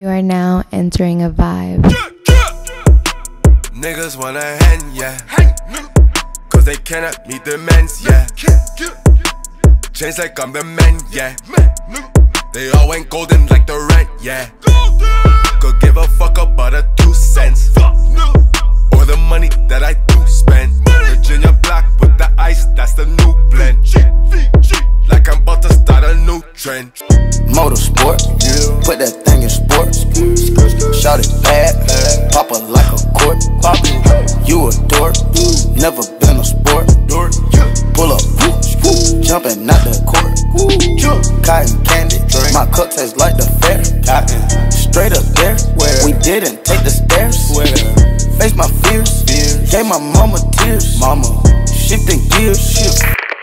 You are now entering a vibe. Niggas wanna hen, yeah. Cause they cannot meet the men's, yeah. Chains like I'm the man, yeah. They all ain't golden like the rent, yeah. Could give a fuck about a 2 cents or the money that I do spend. Virginia black with the ice, that's the new blend. Like I'm about to start a new trend. Motorsport, put that thing in sports. Shout it bad, pop it like a court. You a dork, never been a sport. Pull up, jumping out the court. Cotton candy, my cup tastes like the fair. Straight up there, we didn't take the stairs. Face my fears, gave my mama tears. Shifting gears.